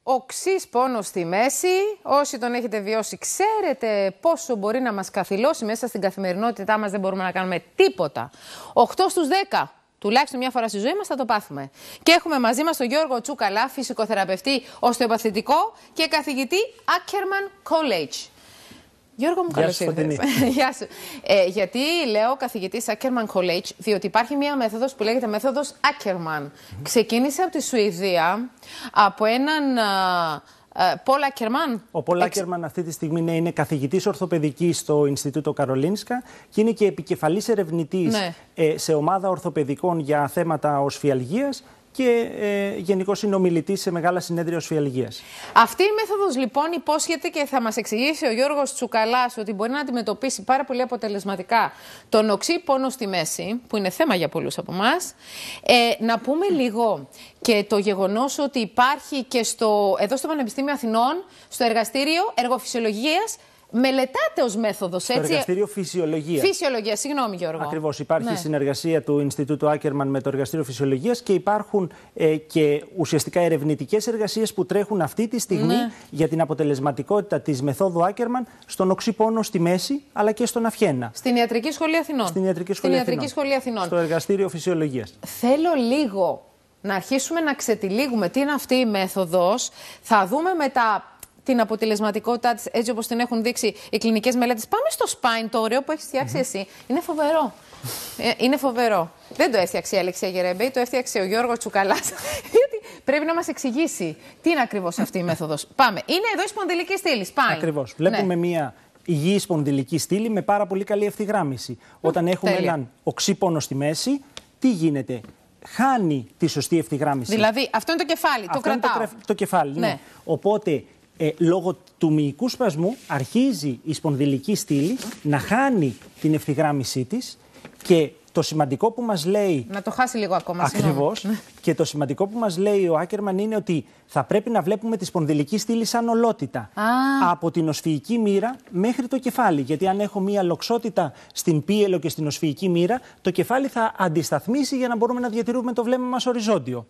οξύς πόνος στη μέση. Όσοι τον έχετε βιώσει, ξέρετε πόσο μπορεί να μας καθυλώσει μέσα στην καθημερινότητά μας. Δεν μπορούμε να κάνουμε τίποτα. 8 στους 10. Τουλάχιστον μια φορά στη ζωή μας θα το πάθουμε. Και έχουμε μαζί μας τον Γιώργο Τσουκαλά, φυσικοθεραπευτή, οστεοπαθητικό και καθηγητή Ackerman College. Γιώργο μου, καλώς ήρθες. Γεια σου. Γιατί λέω καθηγητής Ackerman College, διότι υπάρχει μια μέθοδος που λέγεται μέθοδος Ackerman. Ξεκίνησε από τη Σουηδία, από έναν Πολ Άκερμαν. Ο Πολ Άκερμαν αυτή τη στιγμή είναι καθηγητής ορθοπαιδικής στο Ινστιτούτο Καρολίνσκα και είναι και επικεφαλής ερευνητής σε ομάδα ορθοπαιδικών για θέματα οσφιαλγίας και γενικώς είναι ομιλητής σε μεγάλα συνέδρια οσφιαλγίας. Αυτή η μέθοδος λοιπόν υπόσχεται και θα μας εξηγήσει ο Γιώργος Τσουκαλάς ότι μπορεί να αντιμετωπίσει πάρα πολύ αποτελεσματικά τον οξύ πόνο στη μέση, που είναι θέμα για πολλούς από εμάς. Να πούμε λίγο και το γεγονός ότι υπάρχει και εδώ στο Πανεπιστήμιο Αθηνών, στο εργαστήριο εργοφυσιολογίας, μελετάται ως μέθοδος, έτσι. Στο εργαστήριο φυσιολογίας. Φυσιολογίας, συγγνώμη Γιώργο. Ακριβώς. Υπάρχει συνεργασία του Ινστιτούτου Άκερμαν με το εργαστήριο φυσιολογίας και υπάρχουν και ουσιαστικά ερευνητικές εργασίες που τρέχουν αυτή τη στιγμή για την αποτελεσματικότητα της μεθόδου Άκερμαν στον οξύ πόνο στη μέση αλλά και στον αυχένα. Στην Ιατρική Σχολή Αθηνών. Στην Ιατρική Σχολή Αθηνών. Στο εργαστήριο φυσιολογίας. Θέλω λίγο να αρχίσουμε να ξετυλίγουμε τι είναι αυτή η μέθοδος. Θα δούμε μετά την αποτελεσματικότητά της, έτσι όπως την έχουν δείξει οι κλινικές μελέτες. Πάμε στο spine, το ωραίο που έχεις φτιάξει εσύ. Είναι φοβερό. Είναι φοβερό. Δεν το έφτιαξε η Αλεξία Γερέμπη, το έφτιαξε ο Γιώργος Τσουκαλάς. Γιατί πρέπει να μας εξηγήσει τι είναι ακριβώς αυτή η μέθοδος. Πάμε. Είναι εδώ η σπονδυλική στήλη, spine. Ακριβώς. Βλέπουμε μία υγιή σπονδυλική στήλη με πάρα πολύ καλή ευθυγράμμιση. Όταν έχουμε έναν οξύ πόνο στη μέση, τι γίνεται? Χάνει τη σωστή ευθυγράμμιση. Δηλαδή, αυτό είναι το κεφάλι, το κρατάω. Το κεφάλι, ναι. Οπότε, λόγω του μυϊκού σπασμού αρχίζει η σπονδυλική στήλη να χάνει την ευθυγράμμισή της και το σημαντικό που μας λέει... Να το χάσει λίγο ακόμα. Ακριβώς. Και το σημαντικό που μας λέει ο Άκερμαν είναι ότι θα πρέπει να βλέπουμε τη σπονδυλική στήλη σαν ολότητα. Από την οσφυϊκή μοίρα μέχρι το κεφάλι. Γιατί αν έχω μία λοξότητα στην πίελο και στην οσφυϊκή μοίρα, το κεφάλι θα αντισταθμίσει για να μπορούμε να διατηρούμε το βλέμμα μας οριζόντιο.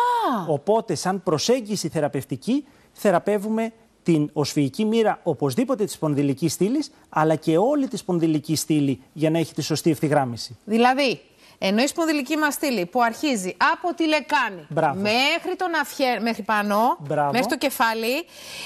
Οπότε, σαν προσέγγιση θεραπευτική, θεραπεύουμε την οσφυϊκή μοίρα οπωσδήποτε της σπονδυλικής στήλης, αλλά και όλη τη σπονδυλική στήλη για να έχει τη σωστή ευθυγράμμιση. Δηλαδή, ενώ η σπονδυλική μας στήλη που αρχίζει από τη λεκάνη μέχρι τον μέχρι πάνω, μέχρι το κεφάλι,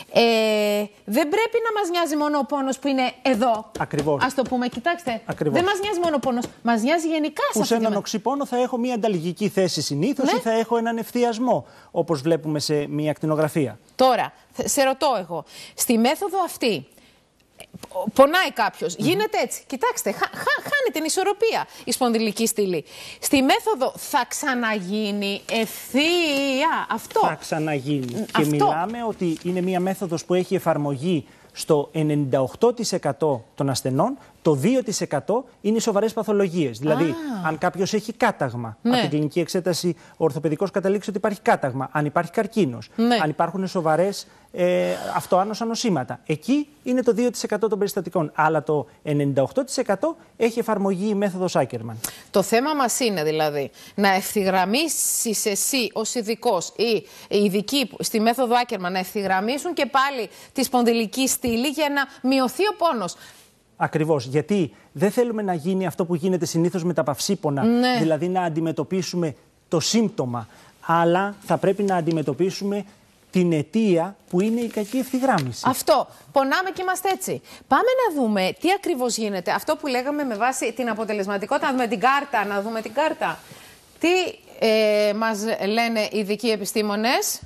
δεν πρέπει να μας νοιάζει μόνο ο πόνος που είναι εδώ. Ακριβώς. Ας το πούμε, κοιτάξτε. Ακριβώς. Δεν μας νοιάζει μόνο ο πόνος, μας νοιάζει γενικά που σε έναν οξύ πόνο θα έχω μια ανταλλαγική θέση συνήθως ή θα έχω έναν ευθιασμό, όπως βλέπουμε σε μια ακτινογραφία. Τώρα, σε ρωτώ εγώ, στη μέθοδο αυτή, πονάει κάποιος, γίνεται έτσι. Κοιτάξτε, χάνει την ισορροπία η σπονδυλική στήλη. Στη μέθοδο θα ξαναγίνει ευθεία αυτό. Θα ξαναγίνει. Και μιλάμε ότι είναι μια μέθοδος που έχει εφαρμογή στο 98% των ασθενών. Το 2% είναι οι σοβαρές παθολογίες. Δηλαδή, αν κάποιος έχει κάταγμα, από την κλινική εξέταση ο ορθοπαιδικός καταλήξει ότι υπάρχει κάταγμα, αν υπάρχει καρκίνος, αν υπάρχουν σοβαρές αυτοάνωσα νοσήματα. Εκεί είναι το 2% των περιστατικών. Αλλά το 98% έχει εφαρμογή η μέθοδος Άκερμαν. Το θέμα μας είναι δηλαδή να ευθυγραμμίσεις εσύ ως ειδικός ή οι ειδικοί στη μέθοδο Άκερμαν να ευθυγραμμίσουν και πάλι τη σπονδυλική στήλη για να μειωθεί ο πόνος. Ακριβώς. Γιατί δεν θέλουμε να γίνει αυτό που γίνεται συνήθως με τα παυσίπονα, δηλαδή να αντιμετωπίσουμε το σύμπτωμα, αλλά θα πρέπει να αντιμετωπίσουμε την αιτία που είναι η κακή ευθυγράμμιση. Αυτό. Πονάμε και είμαστε έτσι. Πάμε να δούμε τι ακριβώς γίνεται. Αυτό που λέγαμε με βάση την αποτελεσματικότητα, να δούμε την κάρτα. Να δούμε την κάρτα. Τι μας λένε οι ειδικοί επιστήμονες?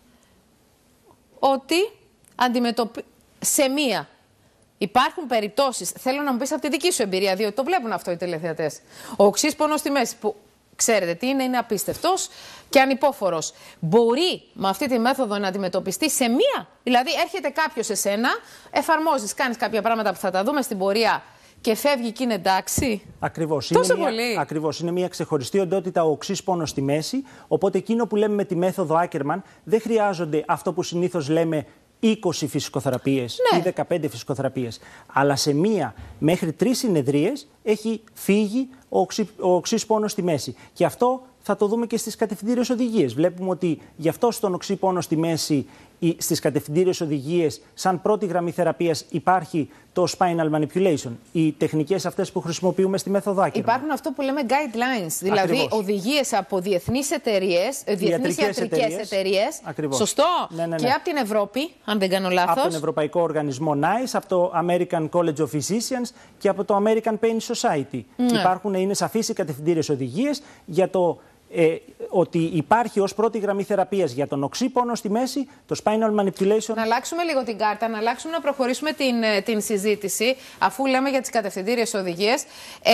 Ότι σε μία. Υπάρχουν περιπτώσεις, θέλω να μου πεις από τη δική σου εμπειρία, διότι το βλέπουν αυτό οι τηλεθεατές. Ο οξύς πόνος στη μέση, που ξέρετε τι είναι απίστευτος και ανυπόφορος. Μπορεί με αυτή τη μέθοδο να αντιμετωπιστεί σε μία. Δηλαδή, έρχεται κάποιος σε σένα, εφαρμόζεις, κάνεις κάποια πράγματα που θα τα δούμε στην πορεία και φεύγει και είναι εντάξει. Ακριβώς. Τόσο πολύ. Ακριβώς. Είναι μια ξεχωριστή οντότητα ο οξύς πόνος στη μέση. Οπότε, εκείνο που λέμε με τη μέθοδο Άκερμαν δεν χρειάζονται αυτό που συνήθως λέμε 20 φυσικοθεραπείες ή 15 φυσικοθεραπείες. Αλλά σε μία μέχρι 3 συνεδρίες έχει φύγει ο οξύς πόνος στη μέση. Και αυτό θα το δούμε και στις κατευθυντήριες οδηγίες. Βλέπουμε ότι γι' αυτό στον οξύ πόνο στη μέση, στις κατευθυντήριες οδηγίες, σαν πρώτη γραμμή θεραπείας, υπάρχει το spinal manipulation. Οι τεχνικές αυτές που χρησιμοποιούμε στη μέθοδο Άκερμαν. Υπάρχουν αυτό που λέμε guidelines, δηλαδή οδηγίες από διεθνείς εταιρείες, διεθνείς ιατρικές εταιρείες. Σωστό. Ναι. Και από την Ευρώπη, αν δεν κάνω λάθος. Από τον Ευρωπαϊκό Οργανισμό NICE, από το American College of Physicians και από το American Pain Society. Είναι σαφείς οι κατευθυντήριες οδηγίες για το ότι υπάρχει ως πρώτη γραμμή θεραπείας για τον οξύ πόνο στη μέση, το spinal manipulation. Να αλλάξουμε λίγο την κάρτα, να προχωρήσουμε την συζήτηση, αφού λέμε για τις κατευθυντήριες οδηγίες.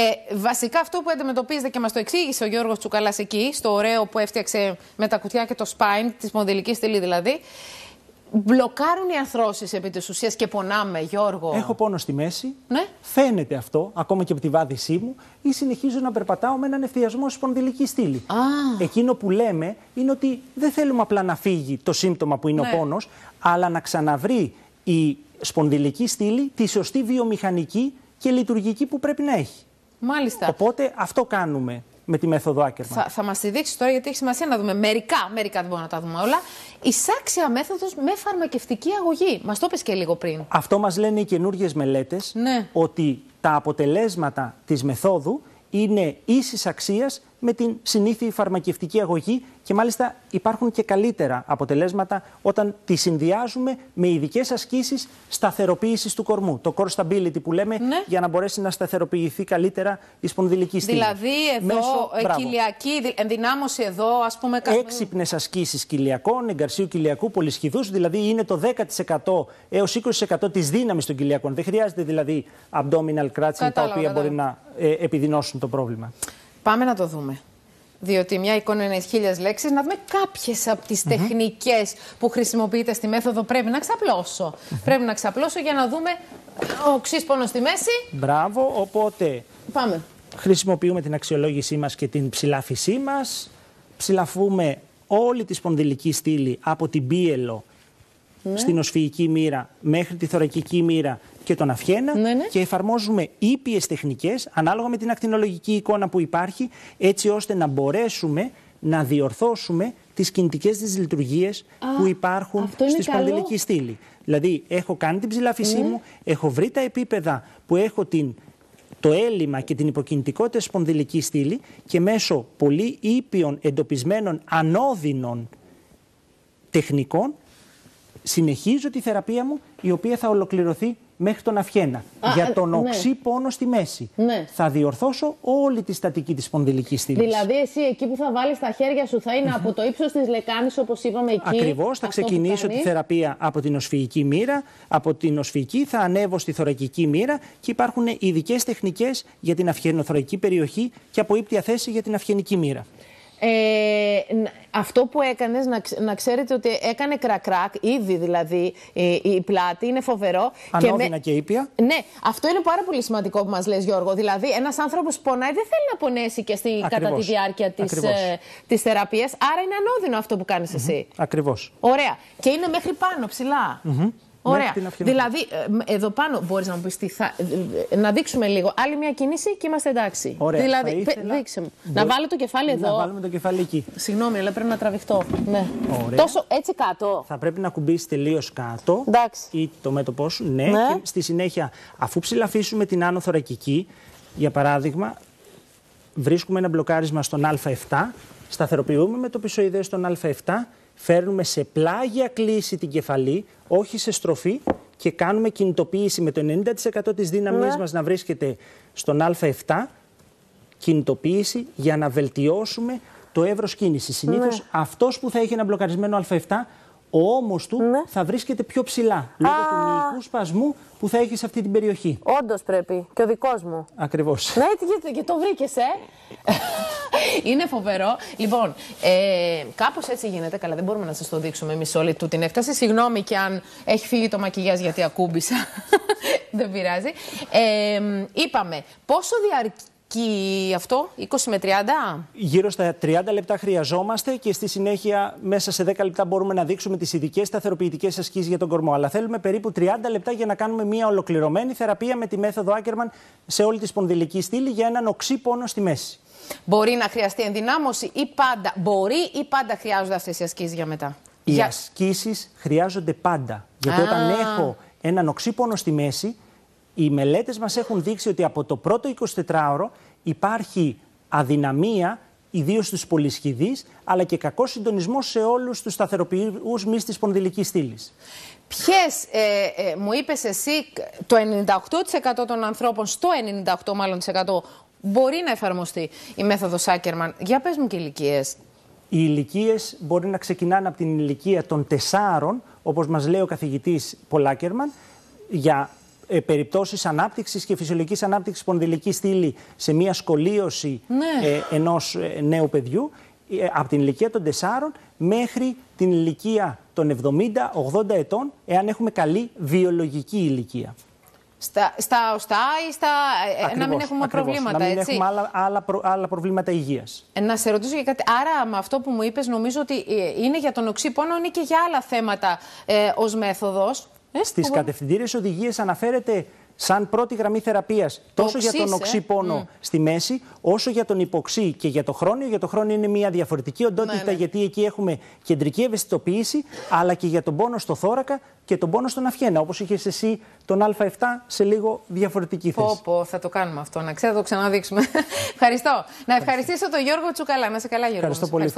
Βασικά αυτό που αντιμετωπίζετε και μας το εξήγησε ο Γιώργος Τσουκαλάς εκεί, στο ωραίο που έφτιαξε με τα κουτιά και το spine, τη σπονδυλική στήλη δηλαδή. Μπλοκάρουν οι αρθρώσεις επί της ουσίας και πονάμε, Γιώργο. Έχω πόνο στη μέση. Ναι. Φαίνεται αυτό, ακόμα και από τη βάδισή μου, ή συνεχίζω να περπατάω με έναν ευθιασμό σπονδυλική στήλη. Εκείνο που λέμε είναι ότι δεν θέλουμε απλά να φύγει το σύμπτωμα που είναι ο πόνος, αλλά να ξαναβρει η σπονδυλική στήλη τη σωστή βιομηχανική και λειτουργική που πρέπει να έχει. Μάλιστα. Οπότε αυτό κάνουμε με τη μέθοδο Άκερμαν. Θα μας τη δείξει τώρα, γιατί έχει σημασία να δούμε μερικά δεν μπορούμε να τα δούμε όλα. Η σάξια μέθοδος με φαρμακευτική αγωγή. Μας το είπες και λίγο πριν. Αυτό μας λένε οι καινούργιες μελέτες, ότι τα αποτελέσματα της μεθόδου είναι ίσης αξίας με την συνήθιη φαρμακευτική αγωγή και μάλιστα υπάρχουν και καλύτερα αποτελέσματα όταν τη συνδυάζουμε με ειδικές ασκήσεις σταθεροποίησης του κορμού. Το core stability που λέμε, για να μπορέσει να σταθεροποιηθεί καλύτερα η σπονδυλική στήλη. Δηλαδή εδώ κοιλιακή ενδυνάμωση εδώ, ας πούμε. Έξυπνες ασκήσεις κοιλιακών, εγκαρσίου κοιλιακού, πολυσχηδούς, δηλαδή είναι το 10% έως 20% της δύναμης των κοιλιακών. Δεν χρειάζεται δηλαδή abdominal crunching, τα οποία μπορεί να επιδεινώσουν το πρόβλημα. Πάμε να το δούμε. Διότι μια εικόνα είναι 1000 λέξεις. Να δούμε κάποιες από τις τεχνικές που χρησιμοποιείτε στη μέθοδο. Πρέπει να ξαπλώσω. Πρέπει να ξαπλώσω για να δούμε ο οξύς πόνος στη μέση. Μπράβο, οπότε πάμε. Χρησιμοποιούμε την αξιολόγησή μας και την ψηλάφισή μας. Ψηλαφούμε όλη τη σπονδυλική στήλη από την πίελο στην οσφυϊκή μοίρα μέχρι τη θωρακική μοίρα και τον αυχένα και εφαρμόζουμε ήπιες τεχνικές ανάλογα με την ακτινολογική εικόνα που υπάρχει, έτσι ώστε να μπορέσουμε να διορθώσουμε τις κινητικές της λειτουργίες που υπάρχουν στη σπονδυλική στήλη. Δηλαδή έχω κάνει την ψηλάφισή μου, έχω βρει τα επίπεδα που έχω το έλλειμμα και την υποκινητικότητα σπονδυλική στήλη και μέσω πολύ ήπιων εντοπισμένων ανώδυνων τεχνικών συνεχίζω τη θεραπεία μου, η οποία θα ολοκληρωθεί μέχρι τον αυχένα. Για τον οξύ πόνο στη μέση. Θα διορθώσω όλη τη στατική της σπονδυλικής στήλης. Δηλαδή, εσύ εκεί που θα βάλεις τα χέρια σου θα είναι από το ύψος της λεκάνης, όπως είπαμε εκεί. Ακριβώς. Θα ξεκινήσω τη θεραπεία από την οσφυϊκή μοίρα. Από την οσφυϊκή θα ανέβω στη θωρακική μοίρα και υπάρχουν ειδικές τεχνικές για την αυχαινοθωρακική περιοχή και από ύπτια θέση για την αυχενική μοίρα. Αυτό που έκανες, να ξέρετε ότι έκανε κρακράκ, ήδη δηλαδή η πλάτη, είναι φοβερό. Ανώδυνα και ήπια. Ναι, αυτό είναι πάρα πολύ σημαντικό που μας λες, Γιώργο. Δηλαδή, ένας άνθρωπος πονάει, δεν θέλει να πονέσει και κατά τη διάρκεια της θεραπείας. Άρα είναι ανώδυνο αυτό που κάνεις εσύ. Ακριβώς. Ωραία. Και είναι μέχρι πάνω, ψηλά. Ωραία. Δηλαδή, εδώ πάνω μπορείς να μου πεις να δείξουμε λίγο. Άλλη μια κίνηση και είμαστε εντάξει. Ωραία. Δηλαδή, δείξε μου. Να βάλω το κεφάλι εδώ. Να βάλουμε το κεφάλι εκεί. Συγγνώμη, αλλά πρέπει να τραβηχτώ. Ναι. Ωραία. Τόσο έτσι κάτω. Θα πρέπει να κουμπίσει τελείως κάτω. Εντάξει. Ή το μέτωπό σου. Ναι. Και στη συνέχεια, αφού ψηλαφίσουμε την άνω θωρακική, για παράδειγμα, βρίσκουμε ένα μπλοκάρισμα στον Α7, σταθεροποιούμε με το πισωειδές στον Α7. Φέρνουμε σε πλάγια κλίση την κεφαλή, όχι σε στροφή και κάνουμε κινητοποίηση με το 90% της δύναμής μας να βρίσκεται στον Α7, κινητοποίηση για να βελτιώσουμε το εύρος κίνησης. Συνήθως αυτός που θα έχει ένα μπλοκαρισμένο Α7, ο ώμος του θα βρίσκεται πιο ψηλά, λόγω του μυϊκού σπασμού που θα έχει σε αυτή την περιοχή. Όντως πρέπει. Και ο δικός μου. Ακριβώς. Ναι, και το βρήκες, Είναι φοβερό. Λοιπόν, κάπως έτσι γίνεται. Καλά, δεν μπορούμε να σας το δείξουμε εμείς όλη του την έκταση. Συγγνώμη και αν έχει φύγει το μακιγιάζ γιατί ακούμπησα. Δεν πειράζει. Είπαμε, πόσο αρκεί αυτό, 20 με 30? Γύρω στα 30 λεπτά χρειαζόμαστε και στη συνέχεια μέσα σε 10 λεπτά μπορούμε να δείξουμε τις ειδικές σταθεροποιητικές ασκήσεις για τον κορμό. Αλλά θέλουμε περίπου 30 λεπτά για να κάνουμε μια ολοκληρωμένη θεραπεία με τη μέθοδο Ackerman σε όλη τη σπονδυλική στήλη για έναν οξύ πόνο στη μέση. Μπορεί να χρειαστεί ενδυνάμωση ή πάντα, χρειάζονται αυτές οι ασκήσεις για μετά? Οι ασκήσεις χρειάζονται πάντα. Γιατί όταν έχω έναν οξύ πόνο στη μέση, οι μελέτες μας έχουν δείξει ότι από το πρώτο 24ωρο υπάρχει αδυναμία, ιδίως στους πολυσχηδείς, αλλά και κακός συντονισμός σε όλους τους σταθεροποιούς μυς της σπονδυλικής στήλης. Ποιες, μου είπες εσύ, το 98% των ανθρώπων, στο 98% μάλλον μπορεί να εφαρμοστεί η μέθοδος Ackerman. Για πες μου και ηλικίες. Οι ηλικίες μπορεί να ξεκινάνε από την ηλικία των 4, όπως μας λέει ο καθηγητής Πολ Ackerman, για περιπτώσεις ανάπτυξης και φυσιολογικής ανάπτυξης σπονδυλικής στήλη σε μια σκολίωση ενός νέου παιδιού, από την ηλικία των 4 μέχρι την ηλικία των 70-80 ετών, εάν έχουμε καλή βιολογική ηλικία. Στα οστά ή να μην έχουμε προβλήματα, να μην έχουμε άλλα προβλήματα υγείας. Να σε ρωτήσω για κάτι. Άρα, με αυτό που μου είπες, νομίζω ότι είναι για τον οξύ πόνο, είναι και για άλλα θέματα ως μέθοδος. Στις κατευθυντήριες οδηγίες αναφέρεται σαν πρώτη γραμμή θεραπείας τόσο για τον οξύ πόνο στη μέση, όσο για τον υποξύ και για το χρόνιο. Για το χρόνιο είναι μια διαφορετική οντότητα, γιατί εκεί έχουμε κεντρική ευαισθητοποίηση, αλλά και για τον πόνο στο θώρακα και τον πόνο στον αυχένα, όπως είχες εσύ τον Α7 σε λίγο διαφορετική θέση. Θα το κάνουμε αυτό, να ξέρω, θα το ξαναδείξουμε. Ευχαριστώ. Να ευχαριστήσω τον Γιώργο Τσουκαλά. Να σε καλά, Γιώργο. Ευχαριστώ πολύ.